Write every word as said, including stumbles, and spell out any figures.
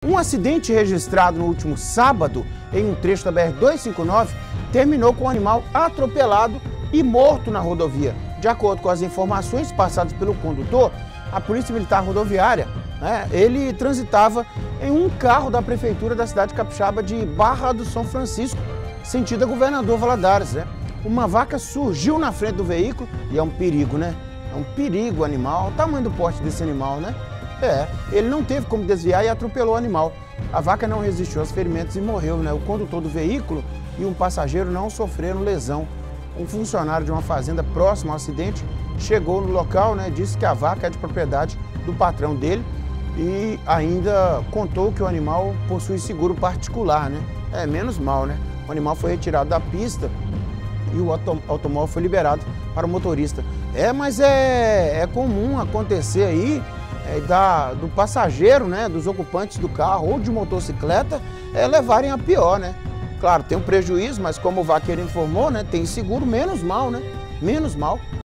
Um acidente registrado no último sábado, em um trecho da B R duzentos e cinquenta e nove, terminou com o animal atropelado e morto na rodovia. De acordo com as informações passadas pelo condutor, a Polícia Militar Rodoviária, né, ele transitava em um carro da Prefeitura da cidade capixaba de Barra do São Francisco, sentido a Governador Valadares, né? Uma vaca surgiu na frente do veículo e é um perigo, né? É um perigo o animal, o tamanho do porte desse animal, né? É, ele não teve como desviar e atropelou o animal. A vaca não resistiu aos ferimentos e morreu, né? O condutor do veículo e um passageiro não sofreram lesão. Um funcionário de uma fazenda próximo ao acidente chegou no local, né? Disse que a vaca é de propriedade do patrão dele e ainda contou que o animal possui seguro particular, né? É, menos mal, né? O animal foi retirado da pista e o automóvel foi liberado para o motorista. É, mas é, é comum acontecer aí é, da, do passageiro, né, dos ocupantes do carro ou de motocicleta é, levarem a pior, né? Claro, tem um prejuízo, mas como o vaqueiro informou, né, tem seguro, menos mal, né? Menos mal.